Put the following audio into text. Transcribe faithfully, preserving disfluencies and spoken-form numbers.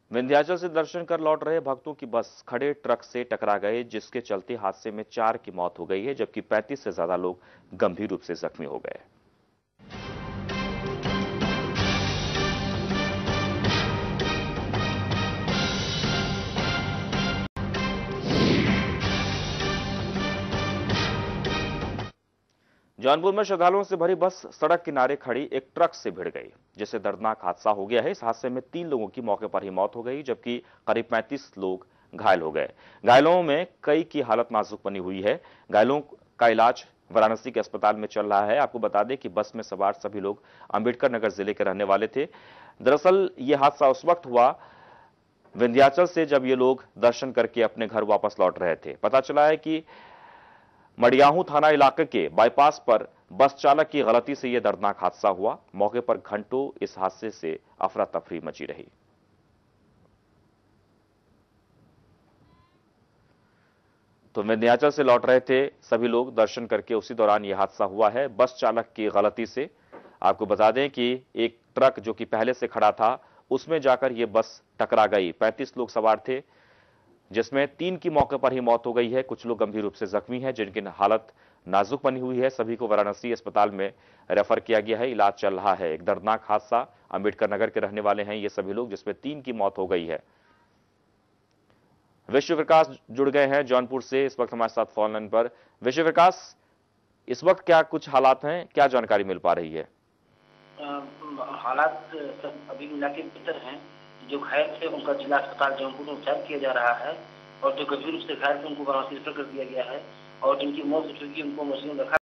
विंध्याचल से दर्शन कर लौट रहे भक्तों की बस खड़े ट्रक से टकरा गए, जिसके चलते हादसे में चार की मौत हो गई है, जबकि पैंतीस से ज्यादा लोग गंभीर रूप से जख्मी हो गए। जौनपुर में श्रद्धालुओं से भरी बस सड़क किनारे खड़ी एक ट्रक से भिड़ गई, जिससे दर्दनाक हादसा हो गया है। इस हादसे में तीन लोगों की मौके पर ही मौत हो गई, जबकि करीब पैंतीस लोग घायल हो गए। घायलों में कई की हालत नाजुक बनी हुई है। घायलों का इलाज वाराणसी के अस्पताल में चल रहा है। आपको बता दें कि बस में सवार सभी लोग अंबेडकर नगर जिले के रहने वाले थे। दरअसल ये हादसा उस वक्त हुआ विंध्याचल से, जब ये लोग दर्शन करके अपने घर वापस लौट रहे थे। पता चला है कि मडियाहू थाना इलाके के बाईपास पर बस चालक की गलती से यह दर्दनाक हादसा हुआ। मौके पर घंटों इस हादसे से अफरा तफरी मची रही। तो विंध्याचल से लौट रहे थे सभी लोग दर्शन करके, उसी दौरान यह हादसा हुआ है बस चालक की गलती से। आपको बता दें कि एक ट्रक जो कि पहले से खड़ा था, उसमें जाकर यह बस टकरा गई। पैंतीस लोग सवार थे, जिसमें तीन की मौके पर ही मौत हो गई है। कुछ लोग गंभीर रूप से जख्मी हैं, जिनकी हालत नाजुक बनी हुई है। सभी को वाराणसी अस्पताल में रेफर किया गया है, इलाज चल रहा है। एक दर्दनाक हादसा, अंबेडकर नगर के रहने वाले हैं ये सभी लोग, जिसमें तीन की मौत हो गई है। विश्व विकास जुड़ गए हैं जौनपुर से इस वक्त हमारे साथ फोन लाइन पर। विश्व विकास, इस वक्त क्या कुछ हालात हैं, क्या जानकारी मिल पा रही है? हालात अभी मिला के बेहतर हैं। जो घायल थे उनका जिला अस्पताल जौनपुर में उपचार किया जा रहा है, और जो गंभीर रूप से घायल थे उनको वाराणसी रेफर कर दिया गया है, और जिनकी मौत हो चुकी है उनको मशीन रखा